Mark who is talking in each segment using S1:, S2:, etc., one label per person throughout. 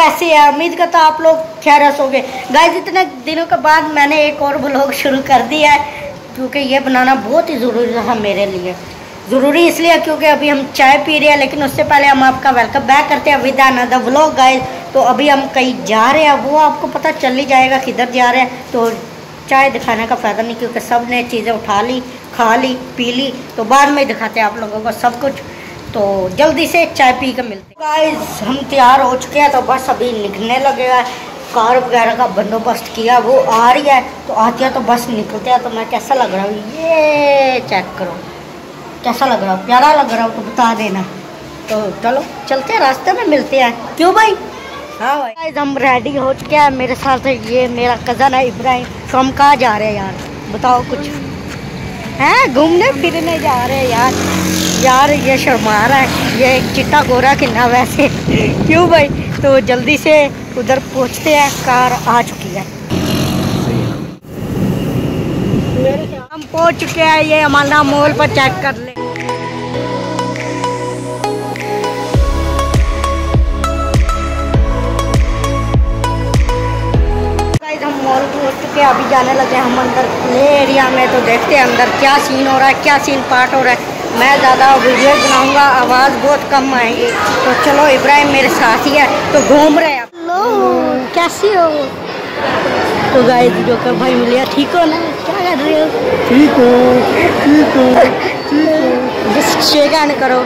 S1: कैसे है? उम्मीद करता हूँ आप लोग खैरियत होंगे। गाइस इतने दिनों के बाद मैंने एक और व्लॉग शुरू कर दिया है, क्योंकि ये बनाना बहुत ही ज़रूरी था मेरे लिए। ज़रूरी इसलिए क्योंकि अभी हम चाय पी रहे हैं, लेकिन उससे पहले हम आपका वेलकम बैक करते हैं विद अनदर व्लॉग गाइस। तो अभी हम कहीं जा रहे हैं, वो आपको पता चल ही जाएगा किधर जा रहे हैं। तो चाय दिखाने का फ़ायदा नहीं, क्योंकि सब ने चीज़ें उठा ली, खा ली, पी ली, तो बाद में दिखाते हैं आप लोगों को सब कुछ। तो जल्दी से चाय पी कर मिलते हैं। गाइस हम तैयार हो चुके हैं, तो बस अभी निकलने लगेगा। कार वगैरह का बंदोबस्त किया, वो आ रही है, तो आती है तो बस निकलते हैं। तो मैं कैसा लग रहा हूँ ये चेक करो, कैसा लग रहा हूँ? प्यारा लग रहा हूँ तो बता देना। तो चलो चलते हैं, रास्ते में मिलते हैं, क्यों भाई? हाँ भाई। गाइस हम रेडी हो चुके हैं, मेरे साथ ये मेरा कज़न है इब्राहिम। तो हम कहाँ जा रहे हैं यार, बताओ कुछ? हैं घूमने फिरने जा रहे हैं यार। यार ये शर्मा रहा है, ये एक चिट्टा गोरा किन्ना वैसे क्यों भाई? तो जल्दी से उधर पहुंचते हैं, कार आ चुकी है। हम पहुंच चुके हैं, ये हमारा मॉल पर चेक कर ले। हम मॉल पहुंच चुके हैं, अभी जाने लगे हम अंदर प्ले एरिया में। तो देखते हैं अंदर क्या सीन हो रहा है, क्या सीन पार्ट हो रहा है। मैं ज़्यादा वीडियो बनाऊंगा, आवाज़ बहुत कम आएगी। तो चलो इब्राहिम मेरे साथ ही है, तो घूम रहे हैं। हेलो कैसी हो? तो गाइस जो कर भाई मिलिया, ठीक हो ना? क्या कर रहे हो? ठीक हो, ठीक हो, ठीक हो। जस्ट शेक हैंड करो,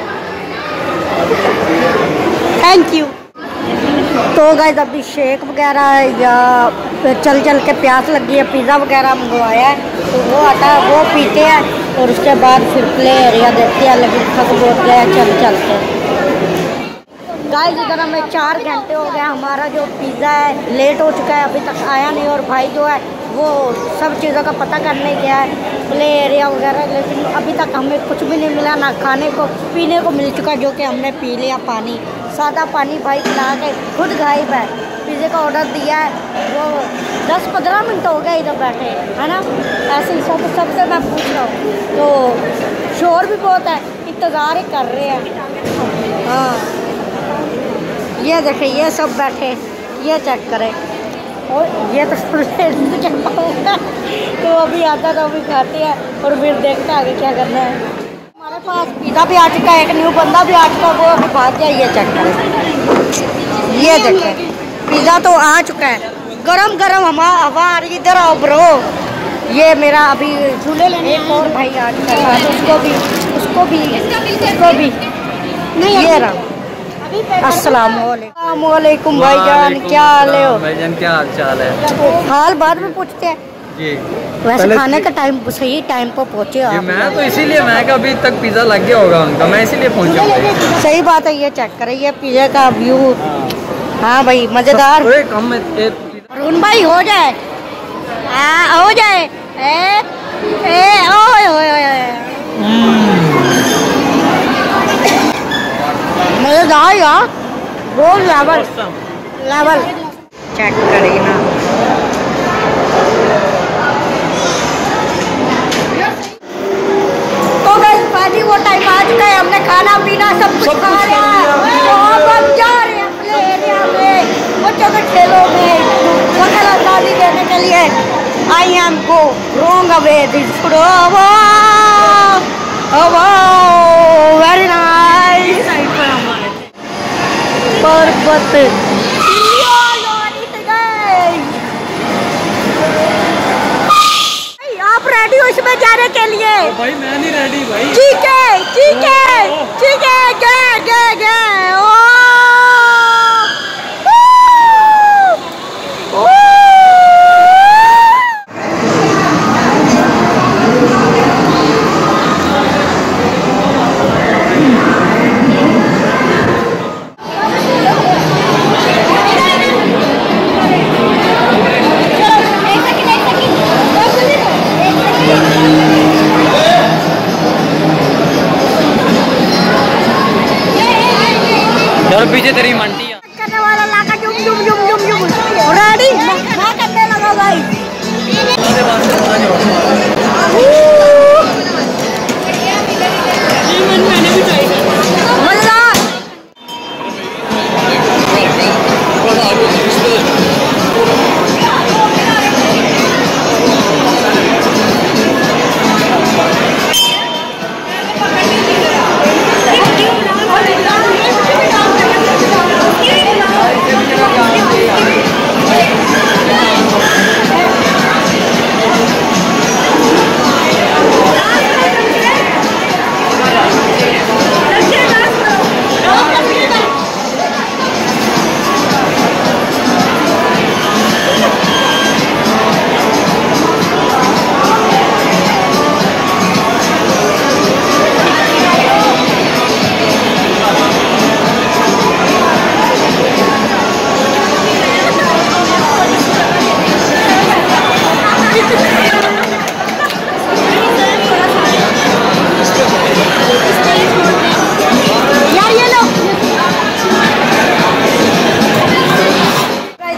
S1: थैंक यू। तो गाइस अभी शेक वगैरह या चल चल के प्यास लगी है, पिज़्ज़ा वगैरह मंगवाया है, तो वो आता है, वो पीते हैं। और उसके बाद फिर प्ले एरिया देखते हैं, लेकिन थक बहुत गया चल चल के। गाइस इधर हमें 4 घंटे हो गए, हमारा जो पिज़्ज़ा है लेट हो चुका है, अभी तक आया नहीं। और भाई जो है वो सब चीज़ों का पता करने गया है, प्ले एरिया वगैरह, लेकिन अभी तक हमें कुछ भी नहीं मिला, ना खाने को पीने को मिल चुका, जो कि हमने पी लिया पानी, सादा पानी। भाई पिला के खुद गायब है। पिज़्ज़े का ऑर्डर दिया है, वो 10-15 मिनट हो गए इधर बैठे, है ना? ऐसे ही सबसे मैं पूछ रहा हूँ। तो शोर भी बहुत है, इंतज़ार ही कर रहे हैं। हाँ ये देखें, ये सब बैठे, ये चेक करें। और ये तो तो अभी आता तो अभी खाते हैं, और फिर देखते हैं आगे क्या करना है। हमारे पास पिज़्ज़ा भी आ चुका है, एक न्यू बंदा भी आ चुका है, वो अभी भाग गया। ये चेक करें, ये देखें पिज़्ज़ा तो आ चुका है, गरम गरम हवा आ रही। इधर आओ ब्रो, ये मेरा अभी झूले लेने एक और भाई आ चुका है, तो उसको भी नहीं। ये रहा। अस्सलाम वालेकुम भाईजान, क्या हाल है?
S2: भाईजान क्या हाल चाल है?
S1: हाल बाद में पूछते हैं
S2: जी।
S1: वैसे खाने का टाइम सही टाइम पर पहुँचे आप।
S2: मैं तो इसीलिए, मैं अभी तक पिज़्ज़ा लग गया होगा उनका, मैं इसीलिए पहुँचा।
S1: सही बात है, ये चेक करें, ये पिज़्ज़ा का व्यू। हाँ भाई मज़ेदार। अरुण भाई हो जाए, हो जाए। मज़ेदार यार, वो लेवल चेक करें ना। तो गाइस पार्टी वो टाइम आ चुका है, हमने खाना पीना सब कुछ खा लिया, तो अब हम जा रहे हैं प्ले एरिया में बच्चों के खेलों में वगैरह शादी देने के लिए। I am go wrong away this very nice पर्वत। आप रेडी हो इसमें जाने के लिए?
S2: भाई मैं नहीं रेडी भाई।
S1: ठीक है ठीक है ठीक है, गए ओ
S2: पीछे तेरी मंटी
S1: करने वाला लाका जुम जुम जुम जुम जुम रेडी मैं करने लगा भाई।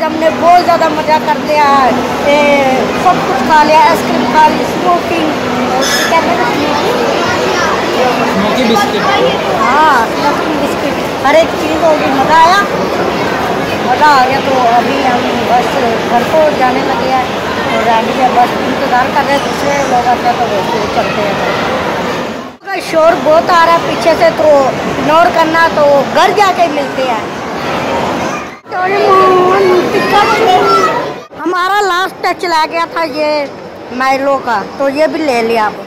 S1: हमने बहुत ज़्यादा मज़ा कर दिया है। सब कुछ खा लिया, आइसक्रीम खा ली, स्मोकिंग
S2: स्मोकी बिस्किट।
S1: हाँ स्मोकिंग बिस्किट, हर एक चीज़ होगी। मज़ा आया, मज़ा आ गया। तो अभी हम बस घर को जाने लगे हैं और रेडी है, बस इंतज़ार कर रहे हैं दूसरे लोग आते हैं तो वो चलते हैं। शोर बहुत आ रहा है पीछे से, तो इग्नोर करना, तो घर जाके मिलते हैं। हमारा लास्ट टच रह गया था ये माइलो का, तो ये भी ले लिया अब।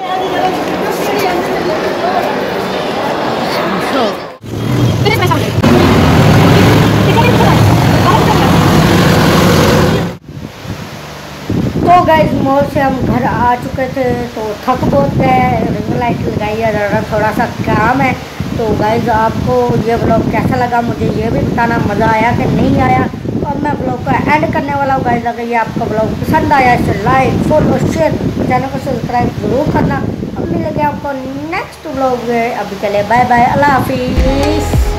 S1: तो गाइस मॉल से हम घर आ चुके थे, तो थक बहुत गए, रिंग लाइट लगाई है, थोड़ा सा काम है। तो गाइस आपको ये ब्लॉग कैसा लगा मुझे ये भी बताना, मज़ा आया कि नहीं आया। तो अब मैं ब्लॉग को एंड करने वाला हूँ गाइस। अगर ये आपका ब्लॉग पसंद आया इसे लाइक फॉलो शेयर, चैनल को सब्सक्राइब जरूर करना। अब मिलेंगे आपको नेक्स्ट ब्लॉग में, अभी के लिए बाय बाय, अल्लाह हाफिज़।